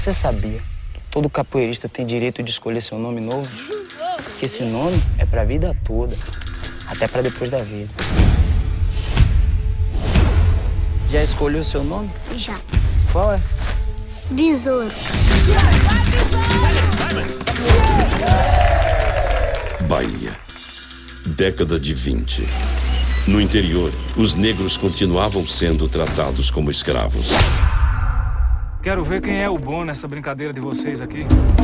Você sabia que todo capoeirista tem direito de escolher seu nome novo? Porque esse nome é pra vida toda, até pra depois da vida. Já escolheu seu nome? Já. Qual é? Besouro. Bahia, década de 20. No interior, os negros continuavam sendo tratados como escravos. Quero ver quem é o bom nessa brincadeira de vocês aqui.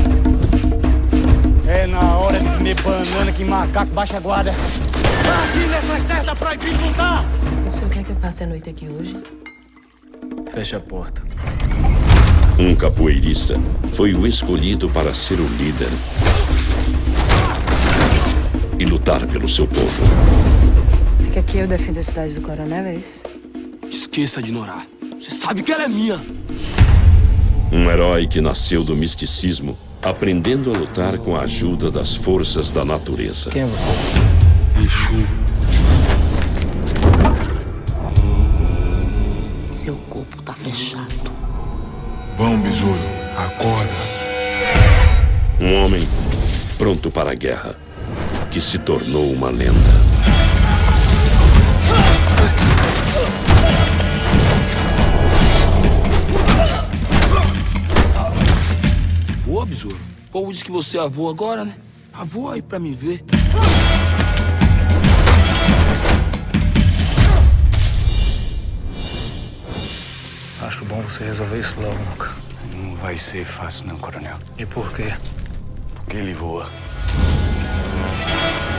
É na hora de comer banana que macaco baixa a guarda. Aqui nessas terras tá proibido lutar! O senhor quer que eu passe a noite aqui hoje? Fecha a porta. Um capoeirista foi o escolhido para ser o líder e lutar pelo seu povo. Você quer que eu defenda a cidade do Coronel, é isso? Esqueça de Norá. Você sabe que ela é minha. Um herói que nasceu do misticismo, aprendendo a lutar com a ajuda das forças da natureza. Quem é você? Exu. Seu corpo tá fechado. Vamos, besouro. Acorda. Um homem pronto para a guerra, que se tornou uma lenda. Boa, besouro. O povo diz que você é avô agora, né? Avô aí pra me ver. Acho bom você resolver isso logo, Nuca. Não vai ser fácil não, coronel. E por quê? Porque ele voa.